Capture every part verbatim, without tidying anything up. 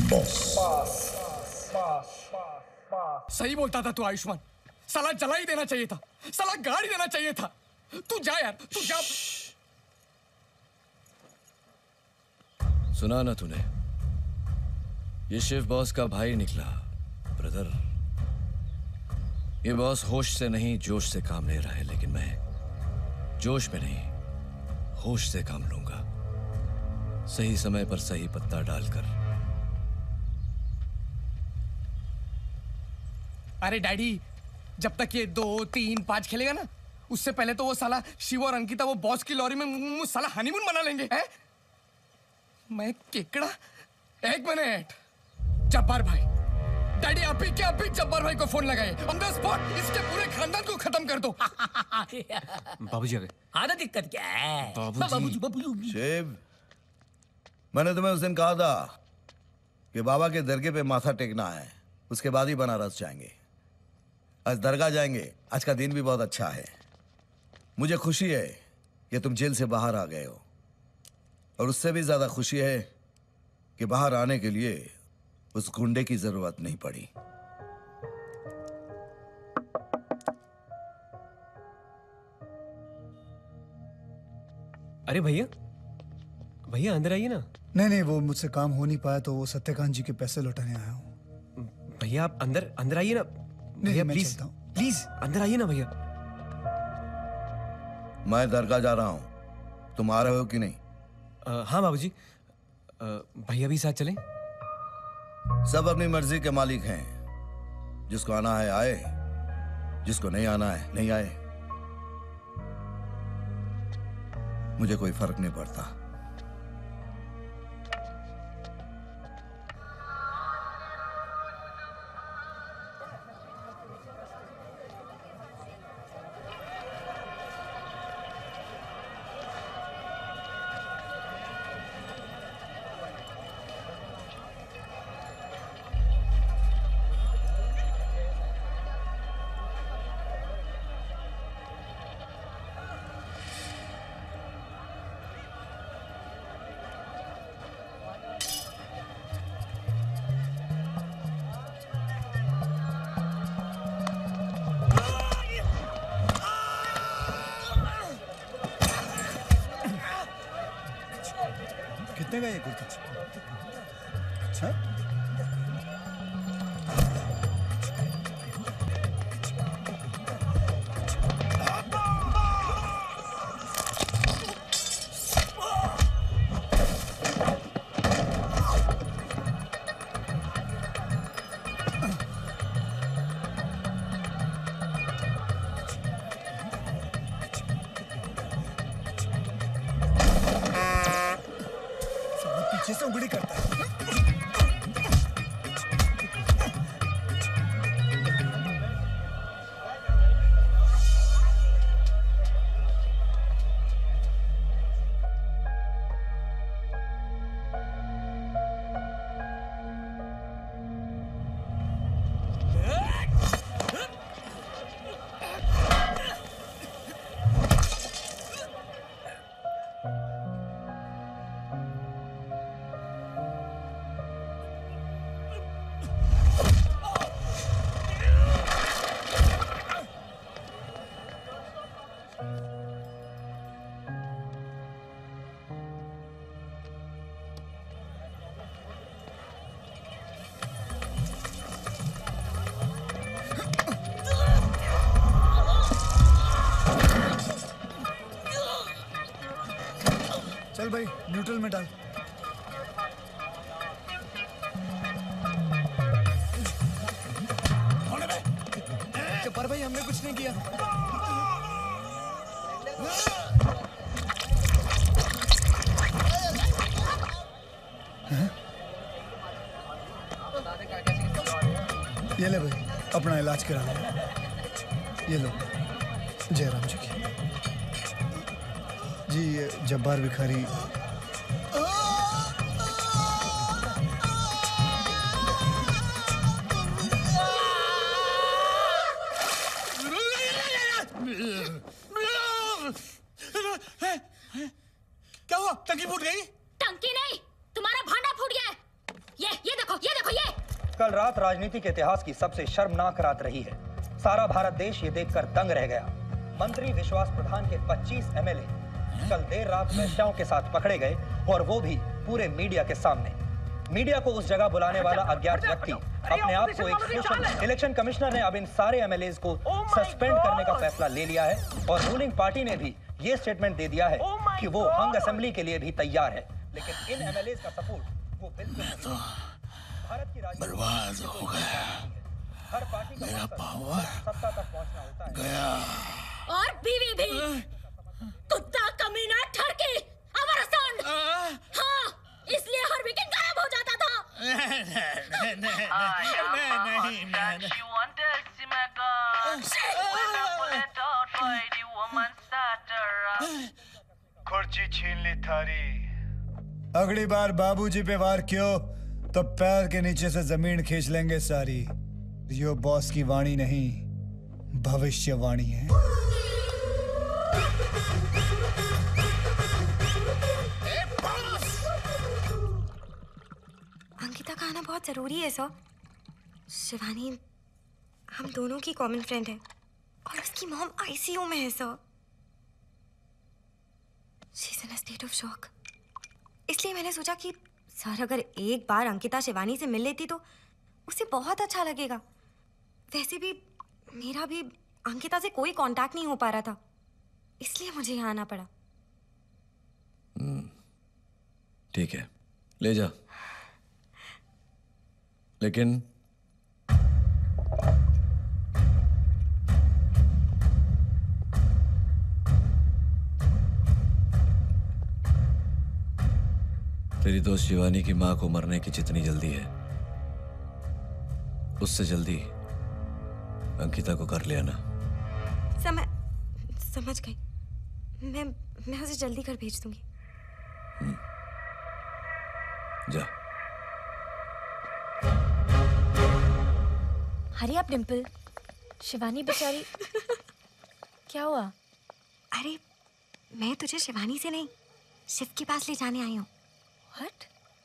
सही बोलता था तू आयुष्मान, साला जला ही देना चाहिए था, साला गाड़ी देना चाहिए था। तू जा यार, तू जा। सुना ना तूने, ये शिव बॉस का भाई निकला। ब्रदर, ये बॉस होश से नहीं जोश से काम ले रहा है, लेकिन मैं जोश में नहीं होश से काम लूंगा, सही समय पर सही पत्ता डालकर। अरे डैडी, जब तक ये दो तीन पांच खेलेगा ना, उससे पहले तो वो साला शिव और अंकिता वो बॉस की लॉरी में साला हनीमून मना लेंगे हैं? मैं केकड़ा। एक मिनट जब्बार भाई, डैडी अभी क्या अभी जब्बार भाई को फोन लगाए, ऑन द स्पॉट इसके पूरे खानदान को खत्म कर दो। बाबूजी आ गए। आधा दिक्कत क्या है? बाबूजी बाबूजी शिव, मैंने तुम्हें उस दिन कहा था कि बाबा के दरगाह पे माथा टेकना है, उसके बाद ही बनारस जाएंगे। आज दरगाह जाएंगे। आज का दिन भी बहुत अच्छा है। मुझे खुशी है कि तुम जेल से बाहर आ गए हो, और उससे भी ज्यादा खुशी है कि बाहर आने के लिए उस गुंडे की जरूरत नहीं पड़ी। अरे भैया, भैया अंदर आइए ना। नहीं नहीं, वो मुझसे काम हो नहीं पाया तो वो सत्यकांत जी के पैसे लौटाने आया हूँ। भैया आप अंदर अंदर आइए ना भैया, प्लीज प्लीज अंदर आइए ना भैया। मैं दरगाह जा रहा हूँ, तुम आ रहे हो कि नहीं? आ, हाँ बाबूजी, भैया भी साथ चलें? सब अपनी मर्जी के मालिक हैं। जिसको आना है आए, जिसको नहीं आना है नहीं आए। मुझे कोई फर्क नहीं पड़ता। कितने का ये कुर्ता? अच्छा, पीछे से उंगली करता है। चल भाई, न्यूट्रल में डाल। पर भाई हमने कुछ नहीं किया। ये ले भाई, अपना इलाज करा ले। ये लो, जयराम जी की। जी ये जब्बार भिखारी क्या हुआ? टंकी फूट गई? टंकी नहीं, तुम्हारा भांडा फूट गया है। ये ये देखो, कल रात राजनीति के इतिहास की सबसे शर्मनाक रात रही है। सारा भारत देश ये देखकर दंग रह गया। मंत्री विश्वास प्रधान के पच्चीस एमएलए कल देर रात वेश्याओं के साथ पकड़े गए, और वो भी पूरे मीडिया के सामने। मीडिया को उस जगह बुलाने वाला अज्ञात व्यक्ति अपने आप को एक सोशल। इलेक्शन कमिश्नर ने अब इन सारे एमएलए को सस्पेंड करने का फैसला ले लिया है, और रूलिंग पार्टी ने भी ये स्टेटमेंट दे दिया है कि वो हंग असेंबली के लिए भी तैयार है। लेकिन इन एमएलए का सपोर्ट वो बिल्कुल नहीं। भारत की राजनीति बर्बाद हो गया। हर पार्टी का मेरा पावर सत्ता तक पहुंचना होता है। गया। और बीवी भी। कुत्ता, कमीना, ठरकी, हमारा सन। हाँ, इसलिए हर वीकेंड गायब हो जाता था। नहीं नहीं नहीं खुर्ची छीन ली थारी। अगली बार बाबूजी पे वार क्यों तो पैर के नीचे से जमीन खींच लेंगे सारी। यो बॉस की वाणी नहीं, भविष्यवाणी है। अंकिता का आना बहुत जरूरी है सर। शिवानी हम दोनों की कॉमन फ्रेंड है, और उसकी मॉम आईसीयू में है sir. She is in a state of shock. इसलिए मैंने सोचा कि सर अगर एक बार अंकिता शिवानी से मिल लेती तो उसे बहुत अच्छा लगेगा। वैसे भी मेरा भी अंकिता से कोई कांटेक्ट नहीं हो पा रहा था, इसलिए मुझे यहाँ आना पड़ा। ठीक है, ले जा। लेकिन तेरी दोस्त शिवानी की मां को मरने की जितनी जल्दी है, उससे जल्दी अंकिता को कर ले आना। समझ समझ गई। मैं मैं उसे जल्दी घर भेज दूंगी। जा। हरी आप डिम्पल। शिवानी बेचारी। क्या हुआ? अरे मैं तुझे शिवानी से नहीं, शिव के पास ले जाने आई हूँ। What?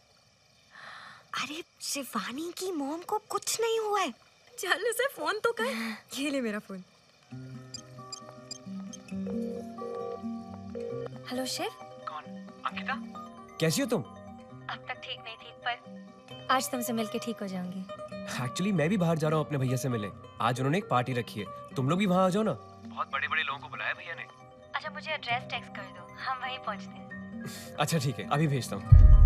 अरे शिवानी की मॉम को कुछ नहीं हुआ है। चल उसे फोन तो कर। ये ले मेरा फोन। हेलो शिव। कौन? अंकिता? कैसी हो तुम? अब तक ठीक नहीं थी, पर आज तुमसे मिलके ठीक हो जाऊंगी। एक्चुअली मैं भी बाहर जा रहा हूँ अपने भैया से मिले। आज उन्होंने एक पार्टी रखी है, तुम लोग भी वहाँ आ जाओ ना। बहुत बड़े बड़े लोगों को बुलाया भैया ने। अच्छा मुझे एड्रेस टेक्स्ट कर दो, हम वहीं पहुंचते हैं। अच्छा ठीक है, अभी भेजता हूँ।